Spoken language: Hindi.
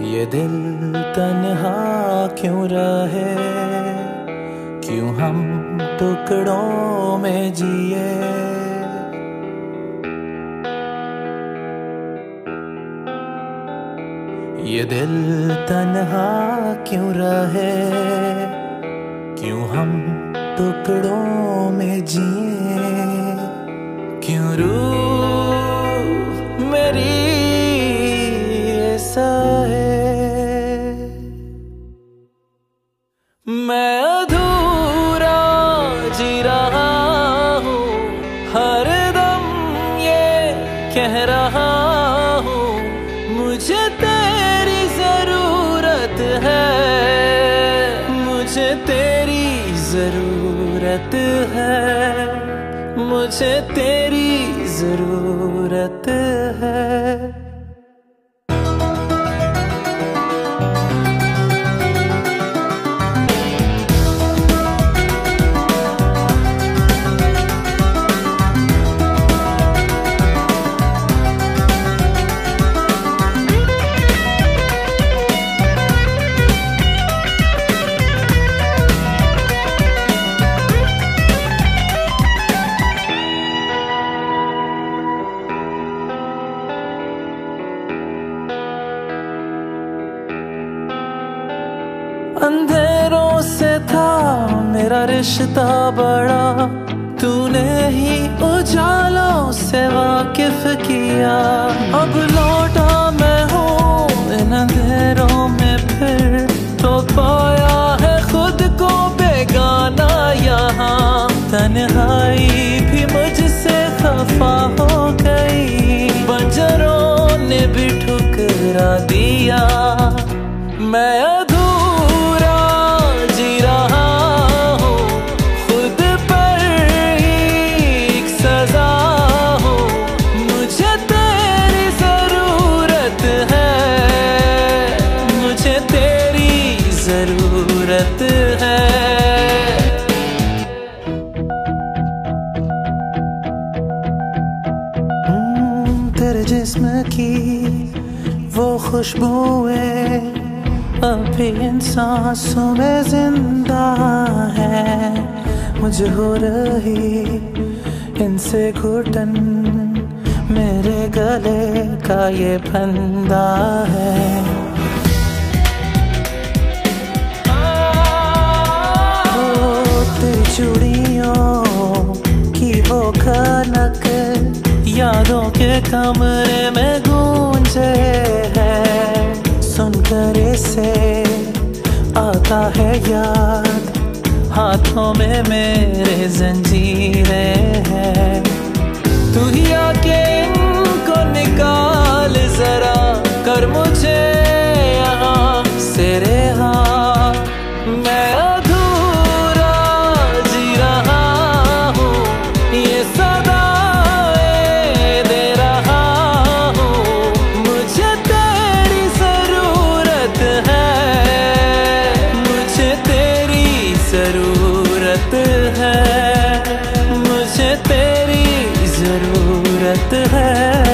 ये दिल तन्हा क्यों रहे, क्यों हम टुकड़ों में जिए। ये दिल तन्हा क्यों रहे, क्यों हम टुकड़ों में जिए। क्यों रूह मेरी ऐसा है, मैं अधूरा जी रहा हूँ, हर दम ये कह रहा हूँ, मुझे तेरी जरूरत है, मुझे तेरी जरूरत है, मुझे तेरी जरूरत है। अंधेरों से था मेरा रिश्ता बड़ा, तूने ही उजालों से वाकिफ किया। अब लौटा मैं हूँ इन अंधेरों में फिर, तो पाया है खुद को बेगाना यहाँ। तन्हाई भी मुझसे खफा हो गई, बंजरों ने भी ठुकरा दिया। मैं जरूरत है। तेरे जिस्म की वो खुशबुएं अभी इन सांसों में जिंदा है, मुझे हो रही इनसे घुटन, मेरे गले का ये फंदा है। चूड़ियों की वो खनक यादों के कमरे में गूंजे है, सुनकर इसे आता है याद, हाथों में मेरे जंजीरें हैं। तू ही आके इनको निकाल जरा, कर मुझे यहाँ से रिहा। मैं जरूरत है, मुझे तेरी जरूरत है।